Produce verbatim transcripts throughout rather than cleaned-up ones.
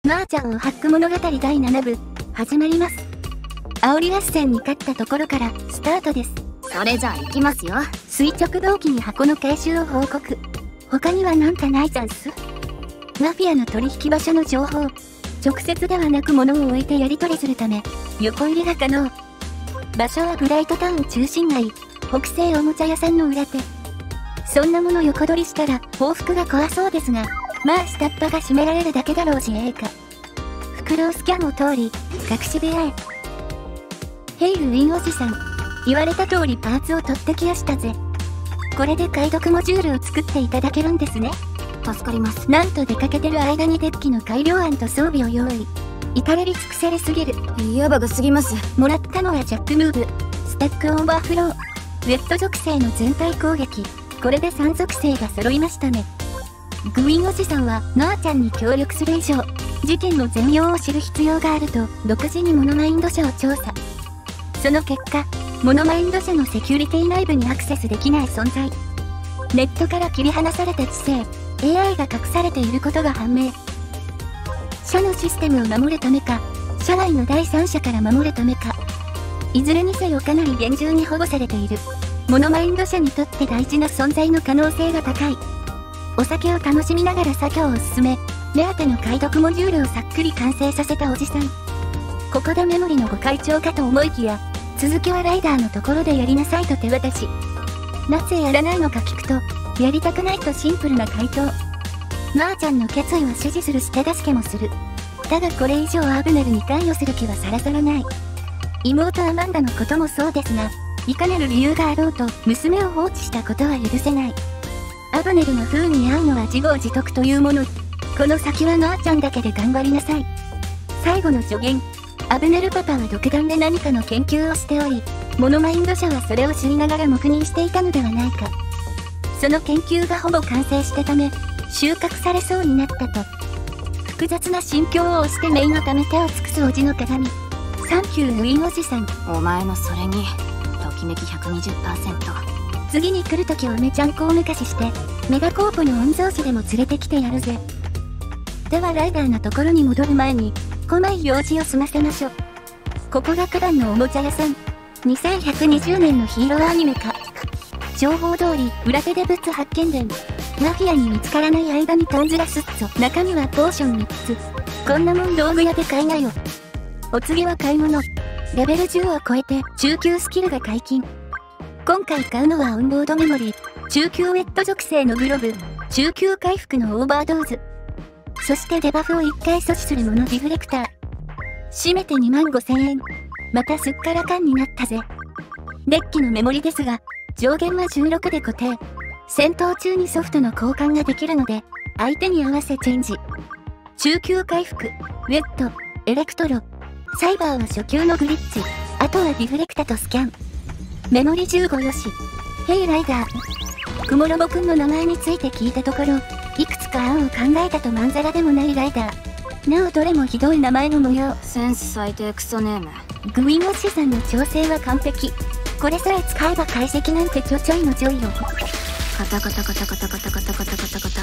まーちゃんをハック物語だいななぶ、始まります。煽り合戦に勝ったところからスタートです。 それじゃあ行きますよ。 垂直動機に箱の回収を報告。他にはなんかないざんす。マフィアの取引場所の情報。直接ではなく物を置いてやり取りするため、横入りが可能。場所はブライトタウン中心街、北西おもちゃ屋さんの裏手。そんなもの横取りしたら報復が怖そうですが、まあ下っ端が閉められるだけだろうしええか。袋をスキャンを通り、隠し部屋へ。ヘイルウィンおじさん。言われた通りパーツを取ってきやしたぜ。これで解読モジュールを作っていただけるんですね。 助かります。 なんと出かけてる間にデッキの改良案と装備を用意。至れり尽くせりすぎる。 ヤバが過ぎます。 もらったのはジャックムーブ、スタックオーバーフロー、ウェット属性の全体攻撃。これでさん属性が揃いましたね。グウィンおじさんはまーちゃんに協力する以上、事件の全容を知る必要があると独自にモノマインド社を調査。その結果、モノマインド社のセキュリティ内部にアクセスできない存在。ネットから切り離された知性、エーアイ が隠されていることが判明。社のシステムを守るためか、社外の第三者から守るためか。いずれにせよかなり厳重に保護されている。モノマインド社にとって大事な存在の可能性が高い。お酒を楽しみながら作業を進め、目当ての解読モジュールをさっくり完成させたおじさん。ここでメモリのご会長かと思いきや、続きはライダーのところでやりなさいと手渡し。なぜやらないのか聞くと、やりたくないとシンプルな回答。まーちゃんの決意は支持するし手助けもする。だがこれ以上アブネルに関与する気はさらさらない。妹アマンダのこともそうですが、いかなる理由があろうと娘を放置したことは許せない。アブネルの風に遭うのは自業自得というもの。この先はまーちゃんだけで頑張りなさい。最後の助言。アブネルパパは独断で何かの研究をしており、モノマインド社はそれを知りながら黙認していたのではないか。その研究がほぼ完成したため、収穫されそうになったと。複雑な心境を押して姪のため手を尽くすおじの鏡。サンキューウィンおじさん。 お前のそれに、ときめき ひゃくにじゅっパーセント。 次に来るときはめちゃんこを抜かしして、メガコーポの御曹司でも連れてきてやるぜ。ではライダーのところに戻る前に、こまい用事を済ませましょ。ここが九段のおもちゃ屋さん。にせんひゃくにじゅうねんのヒーローアニメ化。情報通り、裏手でブツ発見伝。マフィアに見つからない間にトンズラスッツ。中身はポーションみっつ。こんなもん道具屋で買いなよ。お次は買い物。レベルじゅうを超えて中級スキルが解禁。今回買うのはオンボードメモリー、中級ウェット属性のグローブ、中級回復のオーバードーズ。そしてデバフをいっかい阻止するものディフレクター。締めてにまんごせんえん。またすっからかんになったぜ。デッキのメモリですが、上限はじゅうろくで固定。戦闘中にソフトの交換ができるので、相手に合わせチェンジ。中級回復、ウェット、エレクトロ。サイバーは初級のグリッチ。あとはディフレクタとスキャン。メモリじゅうごよし。ヘイライダー。クモロボくんの名前について聞いたところ、いくつか案を考えたとまんざらでもないライダー。なおどれもひどい名前の模様。 センス最低クソネーム。 グウィンおじさんの調整は完璧。これさえ使えば解析なんてちょちょいのちょいよ。 カタカタカタカタカタカタカタカタカタ。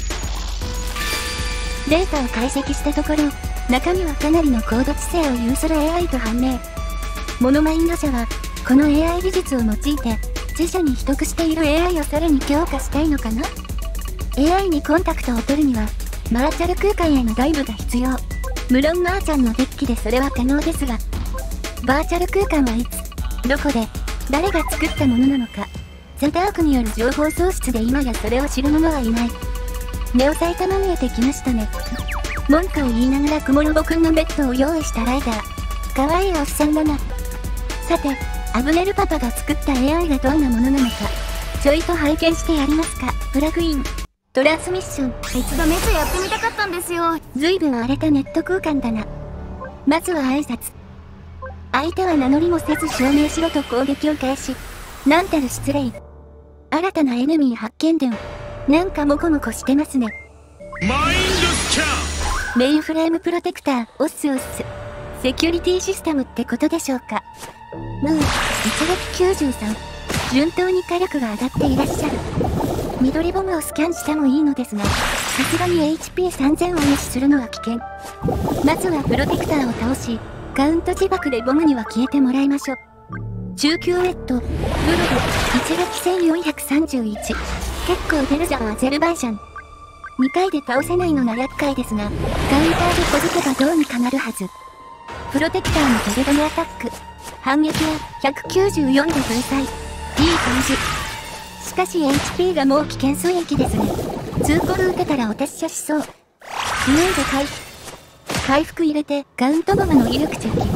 データを解析したところ、中身はかなりの高度知性を有する エーアイ と判明。モノマインド社は、この エーアイ 技術を用いて、自社に秘匿している エーアイ をさらに強化したいのかな？ エーアイ にコンタクトを取るには、バーチャル空間へのダイブが必要。無論まーちゃんのデッキでそれは可能ですが、バーチャル空間はいつ、どこで、誰が作ったものなのか。ザ・ダークによる情報喪失で今やそれを知る者はいない。ネオサイタマ見えてきましたね。文句を言いながらクモロボくんのベッドを用意したライダー。かわいいおっさんだな。さて、アブネルパパが作った エーアイ がどんなものなのか、ちょいと拝見してやりますか。プラグイン。トランスミッション。 一度メスやってみたかったんですよ。 ずいぶん荒れたネット空間だな。まずは挨拶。相手は名乗りもせず証明しろと攻撃を開始。なんたる失礼。新たなエネミー発見伝。なんかモコモコしてますね。 マインドスキャン。 メインフレームプロテクター、オッスオッス。セキュリティシステムってことでしょうか。ムー、いちがつきゅうじゅうさん。順当に火力が上がっていらっしゃる。 緑ボムをスキャンしてもいいのですが、さすがに エイチピーさんぜん を無視するのは危険。まずはプロテクターを倒し、カウント自爆でボムには消えてもらいましょう。中級ウェット、ブロブ、一撃せんよんひゃくさんじゅういち。結構出るじゃんアゼルバイジャン。にかいで倒せないのが厄介ですが、カウンターでこづけばどうにかなるはず。プロテクターのペルドネアタック。反撃はひゃくきゅうじゅうよんで粉砕。いい感じ。しかし エイチピー がもう危険水域ですね。ツーコル打てたらお達者しそう。イメージ回復。回復入れてカウントボムの威力チェック。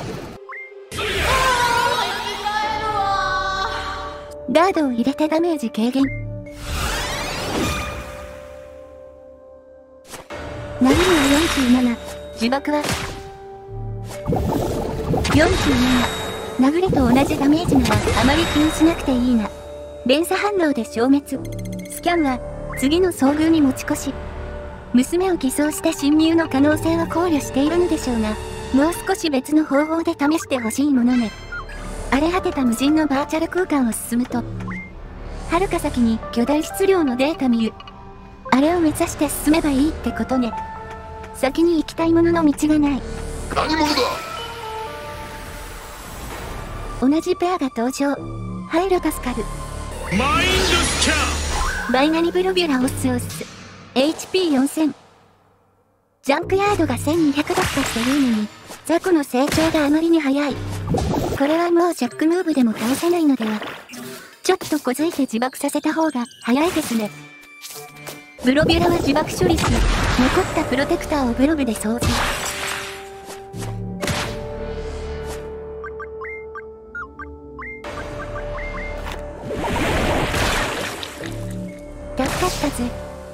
ガードを入れてダメージ軽減。殴りはよんじゅうなな。自爆はよんじゅうなな。殴りと同じダメージならあまり気にしなくていいな。連鎖反応で消滅。スキャンは次の遭遇に持ち越し。娘を偽装して侵入の可能性は考慮しているのでしょうが、もう少し別の方法で試してほしいものね。荒れ果てた無人のバーチャル空間を進むと、はるか先に巨大質量のデータ見る。あれを目指して進めばいいってことね。先に行きたいものの道がない。 何者だ。 同じペアが登場。ハイルパスカル。 マインドスキャン。 バイナリブロビュラオスオス。エイチピーよんせん。ジャンクヤードがせんにひゃくだったっていうのに、ザコの成長があまりに早い。これはもうジャックムーブでも倒せないのでは。ちょっとこづいて自爆させた方が早いですね。ブロビュラは自爆処理し、残ったプロテクターをブロブで掃除。助かったぜ。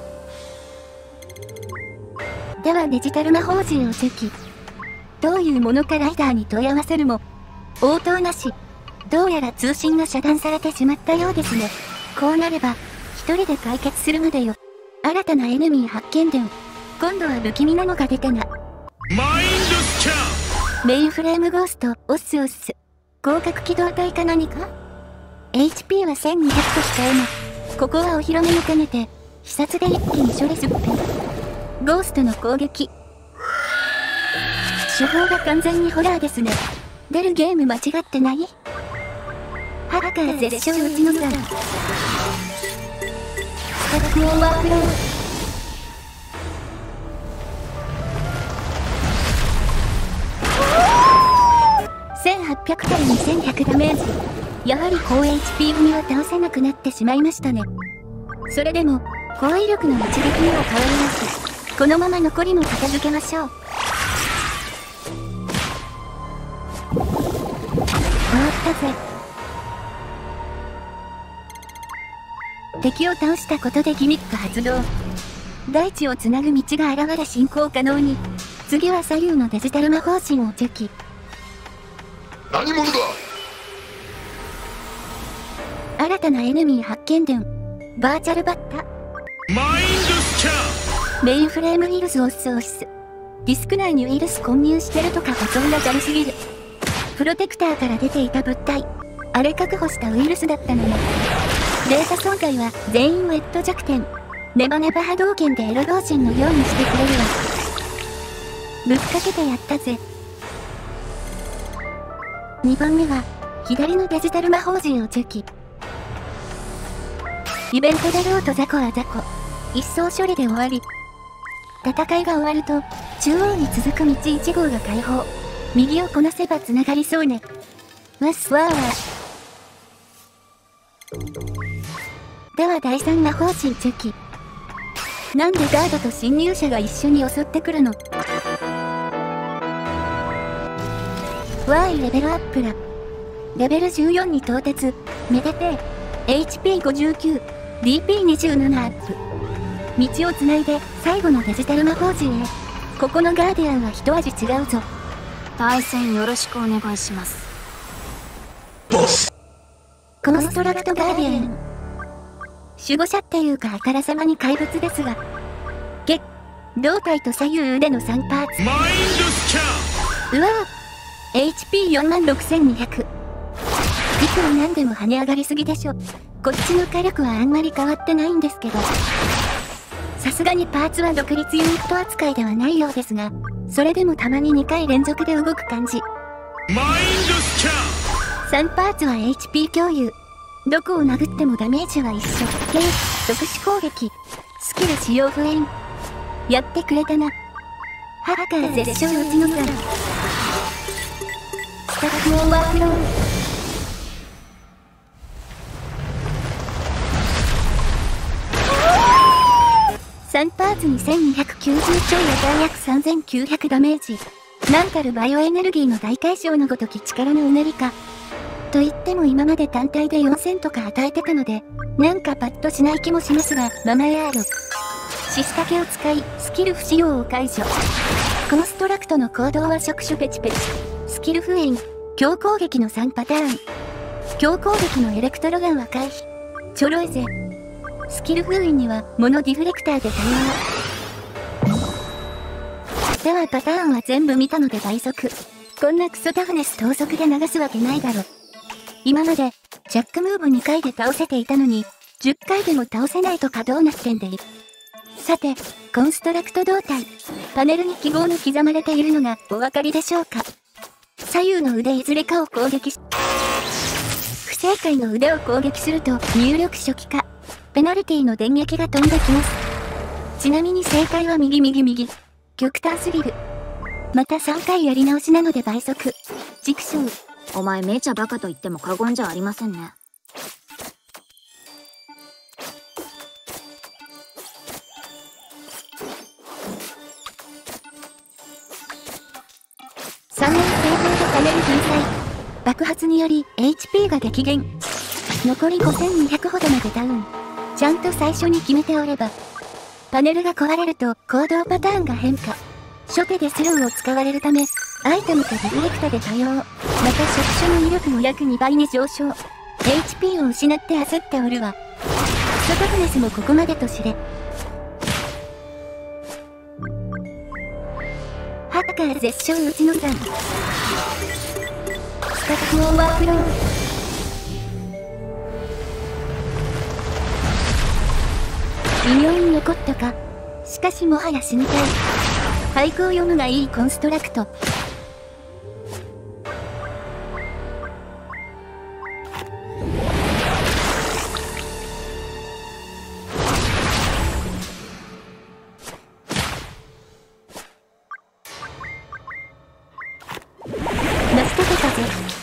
ではデジタル魔法陣をチェキ。どういうものかライダーに問い合わせるも、応答なし。どうやら通信が遮断されてしまったようですね。こうなれば、一人で解決するまでよ。新たなエネミー発見伝。今度は不気味なのが出たな。 マインドスキャン。メインフレームゴースト、オッスオッス。広角機動隊か何か ?エイチピー はせんにひゃくとしか得ない。ここはお披露目も兼ねて、視察で一気に処理すっぺ。ゴーストの攻撃。手法が完全にホラーですね。出るゲーム間違ってない？ハッカー絶唱打ちのさ。スタッフオーバーフロー。せんはっぴゃくからにせんひゃくダメージ。やはり高 エイチピー 組は倒せなくなってしまいましたね。それでも、高威力の一撃には変わりなく、このまま残りも片付けましょう。終わったぜ。敵を倒したことでギミック発動。大地をつなぐ道が現れ進行可能に。次は左右のデジタル魔法陣をチェキ。 何者だ。 新たなエネミー発見伝。バーチャルバッタ。 マインドスキャン。メインフレームウイルスオスオス。ディスク内にウイルス混入してるとか保存が軽すぎる。プロテクターから出ていた物体。あれ確保したウイルスだったのね。データ損壊は全員ウェット弱点。ネバネバ波動拳でエロ同心のようにしてくれるわ。ぶっかけてやったぜ。にばんめは、左のデジタル魔法陣をチェキ。イベントでローとザコはザコ。一層処理で終わり。戦いが終わると、中央に続く道いち号が開放。右をこなせば繋がりそうね。わっすわーわー。では第三魔法陣チェキ。なんでガードと侵入者が一緒に襲ってくるの？わーいレベルアップだ。レベルじゅうよんに到達。めでてえ。エイチピーごじゅうきゅう、ディーピーにじゅうなな アップ。道をつないで最後のデジタル魔法陣へ。ここのガーディアンは一味違うぞ。 対戦よろしくお願いします。 ボス。 コンストラクトガーディアン。守護者っていうかあからさまに怪物ですが。げ、胴体と左右腕のさんパーツ。 マインドスキャン。 うわぁ エイチピーよんまんろくせんにひゃく。いくらなんでも跳ね上がりすぎでしょ。 こっちの火力はあんまり変わってないんですけど、さすがにパーツは独立ユニット扱いではないようですが、それでもたまににかい連続で動く感じ。 マインドスキャン。 さんパーツは エイチピー 共有。どこを殴ってもダメージは一緒。ゲー特殊攻撃。スキル使用不縁。やってくれたな。ハッカー絶唱うちのさん。スタッフオーバーフロー。さんパーツにせんにひゃくきゅうじゅうちょいや大約さんぜんきゅうひゃくダメージ。なんたるバイオエネルギーの大解消のごとき力のうねりか。と言っても今まで単体でよんせんとか与えてたので、なんかパッとしない気もしますが、ママヤード。シスタケを使い、スキル不使用を解除。コンストラクトの行動は触手ペチペチ。スキル不縁。強攻撃のさんパターン。強攻撃のエレクトロガンは回避。ちょろいぜ。スキル封印には、モノディフレクターで対応。ではパターンは全部見たので倍速。こんなクソタフネス等速で流すわけないだろ。今まで、ジャックムーブにかいで倒せていたのに、じゅっかいでも倒せないとかどうなってんでい。さて、コンストラクト胴体。パネルに記号の刻まれているのがお分かりでしょうか。左右の腕いずれかを攻撃し、不正解の腕を攻撃すると入力初期化。ペナルティの電撃が飛んできます。ちなみに正解は右右右。極端すぎる。またさんかいやり直しなので倍速。軸将。 お前めちゃバカと言っても過言じゃありませんね。 さんねん成功とパネル粉砕。爆発により エイチピー が激減。残りごせんにひゃくほどまでダウン。ちゃんと最初に決めておれば。パネルが壊れると行動パターンが変化。初手でスローを使われるため、アイテムとディフレクトで対応。また触手の威力も約にばいに上昇。エイチピー を失って焦っておるわ。クソタフネスもここまでと知れ。ハッカー絶唱うちのさん。スタッフオーバーフロー。微妙に残ったか。しかしもはや死にたい。俳句を読むがいいコンストラクト。ナスタと風。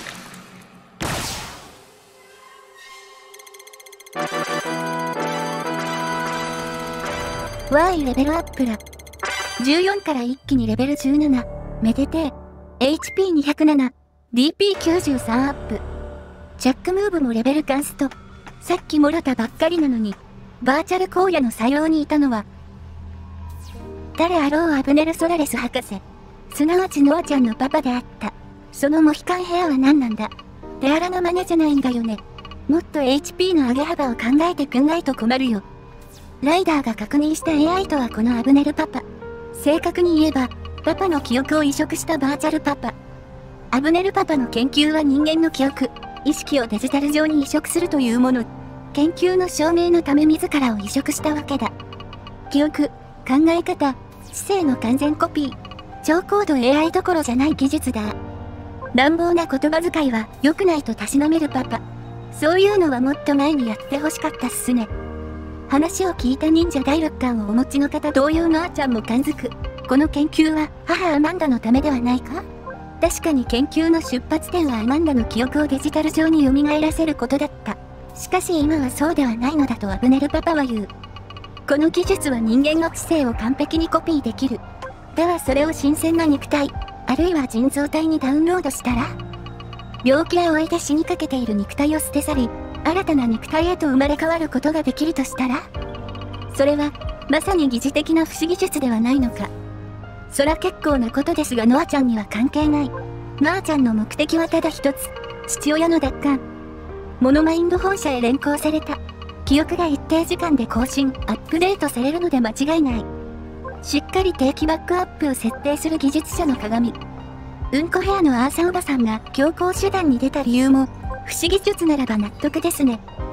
わーいレベルアップだ。じゅうよんから一気にレベルじゅうなな。めでてえ。エイチピーにひゃくなな。ディーピーきゅうじゅうさん アップ。ジャックムーブもレベルカンスト。さっきもろたばっかりなのに、バーチャル荒野の採用にいたのは、誰あろうアブネル・ソラレス博士。すなわちノアちゃんのパパであった。そのモヒカンヘアは何なんだ。手荒の真似じゃないんだよね。もっと エイチピー の上げ幅を考えてくんないと困るよ。ライダーが確認した エーアイ とはこのアブネルパパ。正確に言えば、パパの記憶を移植したバーチャルパパ。アブネルパパの研究は人間の記憶、意識をデジタル上に移植するというもの。研究の証明のため自らを移植したわけだ。記憶、考え方、知性の完全コピー。超高度 エーアイ どころじゃない技術だ。乱暴な言葉遣いは良くないとたしなめるパパ。そういうのはもっと前にやってほしかったっすね。話を聞いた忍者第六感をお持ちの方同様のあーちゃんも感づく。この研究は母アマンダのためではないか？確かに研究の出発点はアマンダの記憶をデジタル上に蘇らせることだった。しかし今はそうではないのだとアブネルパパは言う。この技術は人間の知性を完璧にコピーできる。ではそれを新鮮な肉体、あるいは人造体にダウンロードしたら？病気や老いて死にかけている肉体を捨て去り、新たな肉体へと生まれ変わることができるとしたら？それは、まさに疑似的な不思議術ではないのか。そら結構なことですがノアちゃんには関係ない。ノアちゃんの目的はただ一つ。父親の奪還。モノマインド本社へ連行された。記憶が一定時間で更新、アップデートされるので間違いない。しっかり定期バックアップを設定する技術者の鏡。うんこヘアのアーサーおばさんが強行手段に出た理由も、不思議術ならば納得ですね。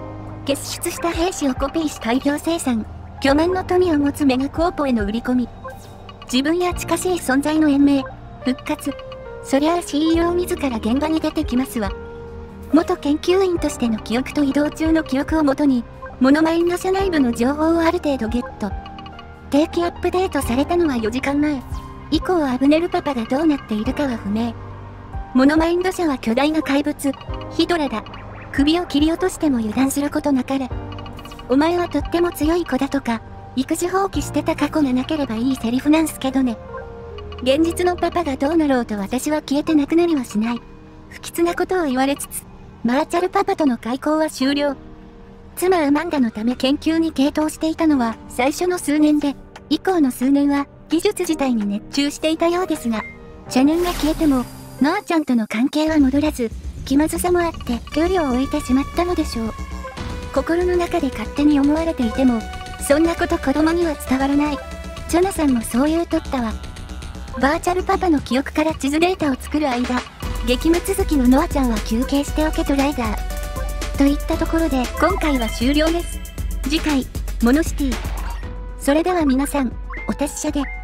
結出した兵士をコピーし大量生産。巨万の富を持つメガコーポへの売り込み。自分や近しい存在の延命、復活。そりゃあ シーイーオー 自ら現場に出てきますわ。元研究員としての記憶と移動中の記憶をもとに、モノマインド社内部の情報をある程度ゲット。定期アップデートされたのはよじかんまえ。以降アブネルパパがどうなっているかは不明。モノマインド社は巨大な怪物、ヒドラだ。首を切り落としても油断することなかれ。お前はとっても強い子だとか、育児放棄してた過去がなければいいセリフなんすけどね。現実のパパがどうなろうと私は消えてなくなりはしない。不吉なことを言われつつ、バーチャルパパとの開口は終了。妻アマンダのため研究に傾倒していたのは最初の数年で、以降の数年は技術自体に熱中していたようですが、邪念が消えても、ノアちゃんとの関係は戻らず、気まずさもあって距離を置いてしまったのでしょう。心の中で勝手に思われていても、そんなこと子供には伝わらない。ジョナサンもそう言うとったわ。バーチャルパパの記憶から地図データを作る間、激務続きのノアちゃんは休憩しておけとライダー。といったところで今回は終了です。次回、モノシティ。それでは皆さん、お達者で。